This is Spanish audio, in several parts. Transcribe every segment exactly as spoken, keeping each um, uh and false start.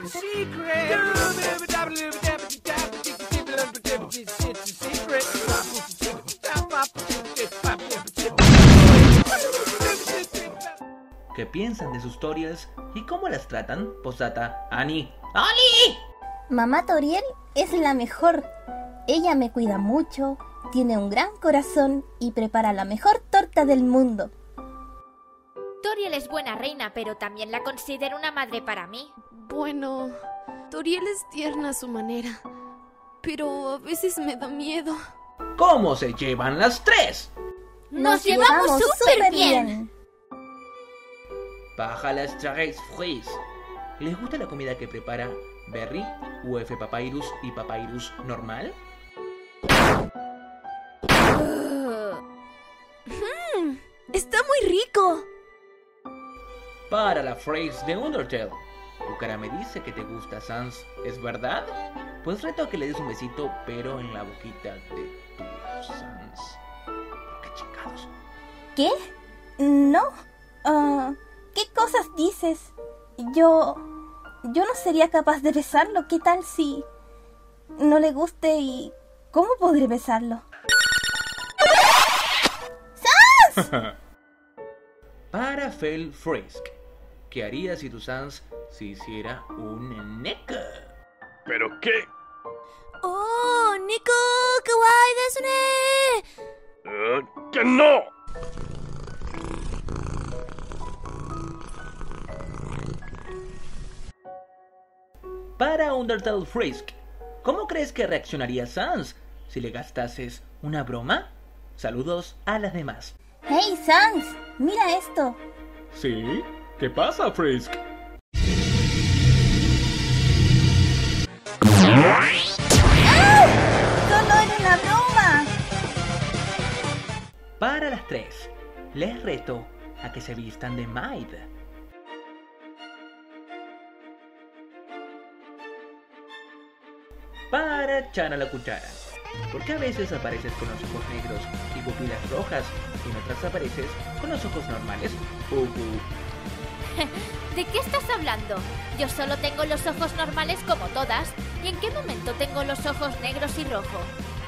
¿Qué piensan de sus tutorials y cómo las tratan? Postdata, Annie. ¡Oli! Mamá Toriel es la mejor. Ella me cuida mucho, tiene un gran corazón y prepara la mejor torta del mundo. Toriel es buena reina, pero también la considero una madre para mí. Bueno, Toriel es tierna a su manera, pero a veces me da miedo. ¿Cómo se llevan las tres? ¡Nos, Nos llevamos llevamos súper súper bien! bien. Baja las tres Fries. ¿Les gusta la comida que prepara Berry, U F Papyrus y Papyrus normal? Mm, ¡Está muy rico! Para la phrase de Undertale. Tu cara me dice que te gusta, Sans, ¿es verdad? Pues reto a que le des un besito, pero en la boquita de tu Sans. ¿Por qué chingados? ¿Qué? No. Ah, ¿qué cosas dices? Yo... Yo no sería capaz de besarlo. ¿Qué tal si no le guste y... ¿Cómo podré besarlo? ¡Sans! Para Fel Frisk. ¿Qué harías si tu Sans se hiciera un Neko? ¿Pero qué? ¡Oh, Nico! ¡Kawaii desune! Uh, ¡Que no! Para Undertale Frisk. ¿Cómo crees que reaccionaría Sans si le gastases una broma? Saludos a las demás. ¡Hey, Sans! ¡Mira esto! ¿Sí? ¿Qué pasa, Frisk? ¡Ah! ¡Solo era una broma! Para las tres, les reto a que se vistan de Maid. Para Chana la cuchara. ¿Por qué a veces apareces con los ojos negros y pupilas rojas y en otras apareces con los ojos normales? Uh, uh. ¿De qué estás hablando? Yo solo tengo los ojos normales como todas. ¿Y en qué momento tengo los ojos negros y rojos?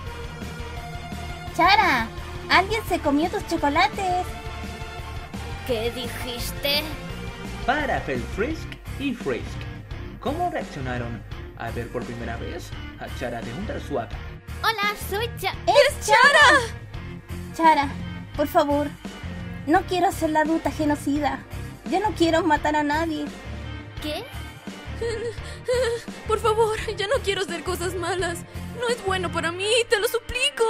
¡Chara! ¡Alguien se comió tus chocolates! ¿Qué dijiste? Para Fel Frisk y Frisk. ¿Cómo reaccionaron al ver por primera vez a Chara de Underswag? Hola, soy Cha... ¡Es Chara! Chara, por favor, no quiero ser la adulta genocida. Yo no quiero matar a nadie. ¿Qué? Por favor, ya no quiero hacer cosas malas. No es bueno para mí, te lo suplico.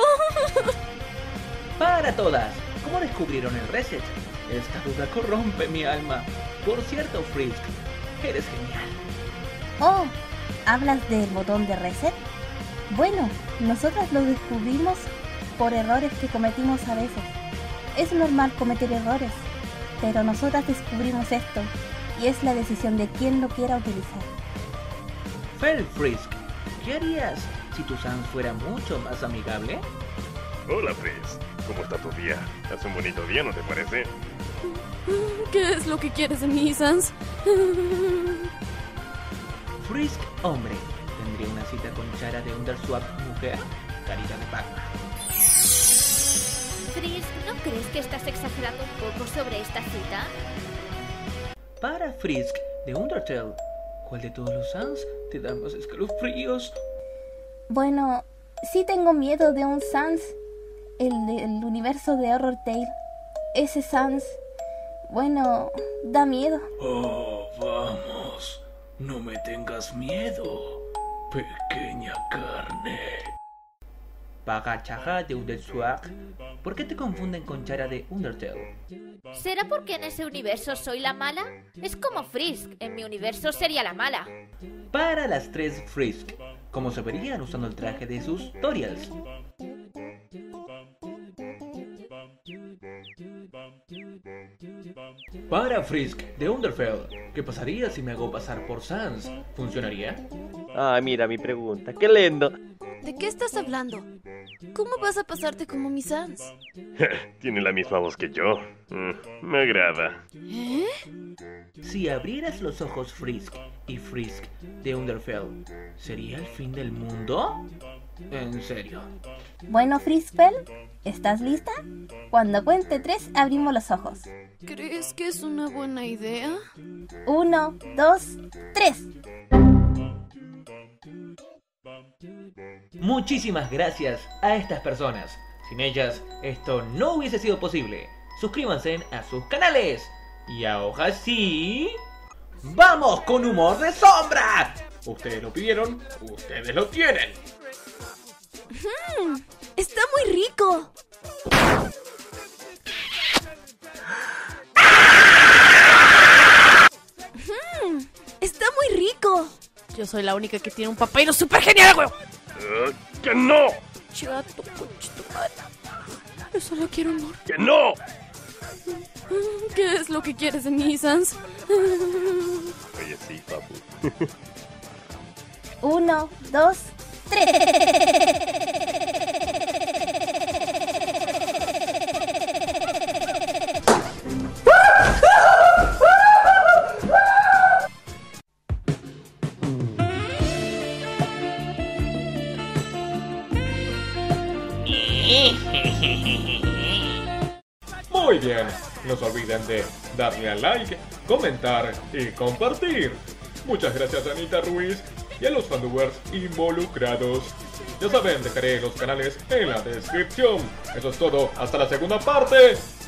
Para todas, ¿cómo descubrieron el reset? Esta duda corrompe mi alma. Por cierto, Frisk, eres genial. Oh, ¿hablas del botón de reset? Bueno, nosotras lo descubrimos por errores que cometimos a veces. Es normal cometer errores, pero nosotras descubrimos esto y es la decisión de quien lo quiera utilizar. Fel Frisk, ¿qué harías si tu Sans fuera mucho más amigable? Hola, Frisk. ¿Cómo está tu día? Hace un bonito día, ¿no te parece? ¿Qué es lo que quieres de mí, Sans? Frisk, hombre, ¿tendría una cita con Chara de Underswag, mujer? Carita de Pac-Man. Frisk, ¿no crees que estás exagerando un poco sobre esta cita? Para Frisk de Undertale, ¿cuál de todos los Sans te da más escalofríos? Bueno, sí tengo miedo de un Sans, el del universo de Horror Tale. Ese Sans, bueno, da miedo. Oh, vamos, no me tengas miedo, pequeña carne. Para Chara de Underswag, ¿por qué te confunden con Chara de Undertale? ¿Será porque en ese universo soy la mala? Es como Frisk, en mi universo sería la mala. Para las tres Frisk, ¿cómo se verían usando el traje de sus tutorials? Para Frisk de Underfell, ¿qué pasaría si me hago pasar por Sans? ¿Funcionaría? Ah, mira mi pregunta, qué lindo. ¿De qué estás hablando? ¿Cómo vas a pasarte como mi Sans? Tiene la misma voz que yo. Mm, me agrada. ¿Eh? Si abrieras los ojos Frisk y Frisk de Underfell, ¿sería el fin del mundo? En serio. Bueno, Friskfell, ¿estás lista? Cuando cuente tres, abrimos los ojos. ¿Crees que es una buena idea? Uno, dos, tres. Muchísimas gracias a estas personas. Sin ellas, esto no hubiese sido posible. Suscríbanse a sus canales. Y ahora sí... ¡vamos con humor de sombra! Ustedes lo pidieron, ustedes lo tienen. Mm, ¡está muy rico! Mm, ¡está muy rico! Yo soy la única que tiene un papel súper genial, güey. Uh, ¡Que no! Chato, conchito, madre. Yo solo quiero amor. ¡Que no! ¿Qué es lo que quieres de mí, Sans? Oye, sí, papu. Uno, dos, tres. Muy bien, no se olviden de darle a like, comentar y compartir. Muchas gracias a Anita Ruiz y a los fandoubers involucrados. Ya saben, dejaré los canales en la descripción. Eso es todo, hasta la segunda parte.